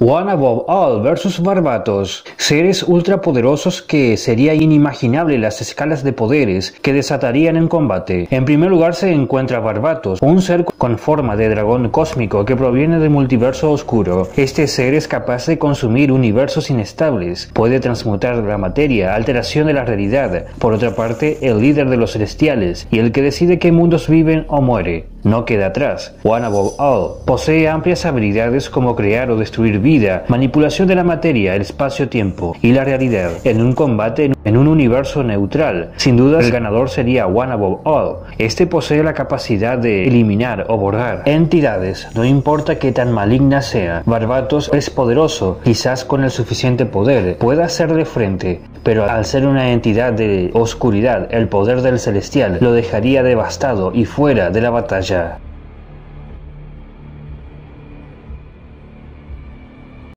One Above All vs Barbatos, seres ultrapoderosos que sería inimaginable las escalas de poderes que desatarían en combate. En primer lugar se encuentra Barbatos, un ser con forma de dragón cósmico que proviene del multiverso oscuro. Este ser es capaz de consumir universos inestables, puede transmutar la materia, alteración de la realidad. Por otra parte, el líder de los celestiales y el que decide qué mundos viven o muere, no queda atrás. One Above All posee amplias habilidades como crear o destruir vida, manipulación de la materia, el espacio-tiempo y la realidad. En un combate en un universo neutral, sin duda el ganador sería One Above All. Este posee la capacidad de eliminar o borrar entidades, no importa qué tan maligna sea. Barbatos es poderoso, quizás con el suficiente poder pueda hacerle frente, pero al ser una entidad de oscuridad, el poder del celestial lo dejaría devastado y fuera de la batalla.